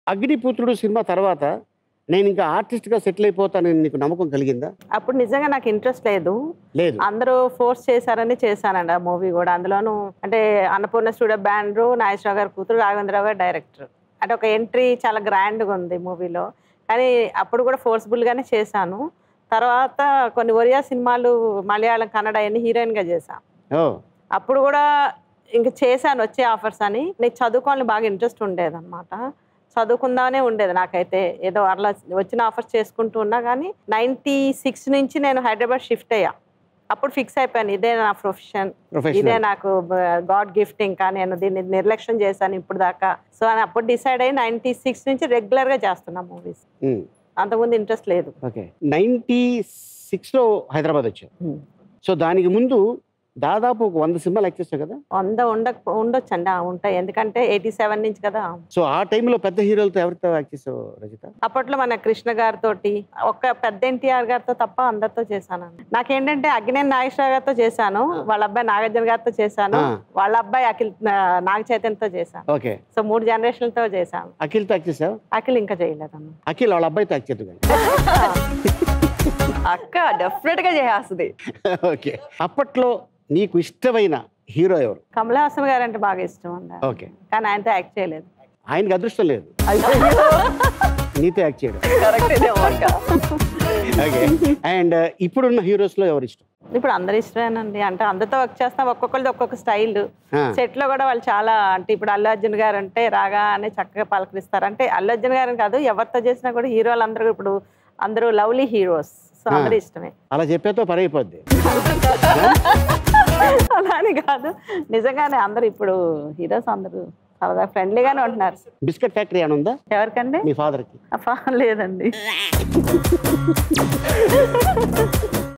Agniputrudu cinema తర్వాత నేను ఇంకా ఆర్టిస్ట్గా సెటిల్ అయిపోతానని నీకు నమ్మకం కలిగిందా? అప్పుడు నిజంగా నాకు ఇంట్రెస్ట్ లేదు. అందరూ ఫోర్స్ చేశారని చేశానండి ఆ మూవీ కూడా. అందులోనూ అంటే అన్నపూర్ణ స్టూడియో బ్యానరు, నాగేశ్వరరావు గారి కూతురు, రాఘవేంద్రరావు గారు డైరెక్టర్. అంటే ఒక ఎంట్రీ చాలా గ్రాండ్గా ఉంది మూవీలో. కానీ అప్పుడు కూడా ఫోర్స్ఫుల్గానే చేశాను. తర్వాత కొన్ని ఒరియా సినిమాలు మలయాళం, కన్నడ అన్ని హీరోయిన్గా చేశాను. అప్పుడు కూడా ఇంక చేశాను వచ్చే ఆఫర్స్ అని. నేను చదువుకోవాలని బాగా ఇంట్రెస్ట్ ఉండేది అనమాట. చదువుకుందామనే ఉండేది నాకైతే. ఏదో అట్లా వచ్చిన ఆఫర్స్ చేసుకుంటూ ఉన్నా. కానీ 96 నుంచి నేను హైదరాబాద్ షిఫ్ట్ అయ్యా. అప్పుడు ఫిక్స్ అయిపోయాను, ఇదే నా ప్రొఫెషన్, ఇదే నాకు గాడ్ గిఫ్ట్. ఇంకా నేను దీన్ని నిర్లక్ష్యం చేశాను ఇప్పుడు దాకా. సో అని అప్పుడు డిసైడ్ అయ్యి 96 నుంచి రెగ్యులర్గా చేస్తున్నా మూవీస్. అంతకుముందు ఇంట్రెస్ట్ లేదు. 96లో హైదరాబాద్ వచ్చావు. సో దానికి ముందు దాదాపు 100 సినిమాలు యాక్ట్ చేస్తావు కదా? 100 ఉండొచ్చండి. ఉంటాయి, ఎందుకంటే 87 నుంచి కదా. సో ఆ టైంలో పెద్ద హీరోలతో ఎవరితో యాక్ట్ చేసావు రజిత? అప్పట్లో మన కృష్ణ గారితో, ఒక పెద్ద ఎన్టీఆర్ గారితో తప్ప అందరితో చేశాను. నాకేంటంటే అగ్నేని నాగేశ్వరరావు గారితో చేశాను, వాళ్ళ అబ్బాయి నాగార్జున గారితో చేశాను, వాళ్ళ అబ్బాయి అఖిల్ నాగ చైతన్యతో చేశాను. ఓకే. సో 3 జనరేషన్లతో చేశాను. అఖిల్తో యాక్ట్ చేసావు? అఖిల్ ఇంకా చేయలేదన్న. అఖిల్ వాళ్ళ అబ్బాయితో యాక్ట్ చేద్దు అక్క డెఫినెట్ గా చేస్తుంది. ఓకే. అప్పట్లో నీకు ఇష్టమైన హీరో ఎవరు? కమల్ హాసన్ గారు అంటే బాగా ఇష్టం అండి. ఓకే. కానీ ఆయనతో యాక్ట్ చేయలేదు. ఆయనకి అదృష్టం లేదు నీతో యాక్ట్ చేయడం. ఓకే. అండ్ ఇప్పుడున్న హీరోస్ లో ఎవరు ఇష్టం? ఇప్పుడు అందరు ఇష్టమేనండి. అంటే అందరితో వర్క్ చేస్తాం, ఒక్కొక్కరిది ఒక్కొక్క స్టైల్. సెట్ లో కూడా వాళ్ళు చాలా, అంటే ఇప్పుడు అల్లు అర్జున్ గారు అంటే రాగానే చక్కగా పలకరిస్తారు. అంటే అల్లు అర్జున్ గారు కాదు, ఎవరితో చేసినా కూడా హీరోలు అందరూ ఇప్పుడు అందరూ లవ్లీ హీరోస్. సో అందరూ ఇష్టమే. అలా చెప్పేతో పని అయిపోద్ది. అలా అని కాదు, నిజంగానే అందరు ఇప్పుడు హీరోస్ అందరూ సరదా ఫ్రెండ్లీగానే ఉంటున్నారు. బిస్కెట్ ఫ్యాక్టరీ అని ఉందా? ఎవరికండి? మీ ఫాదర్ కి? లేదండి.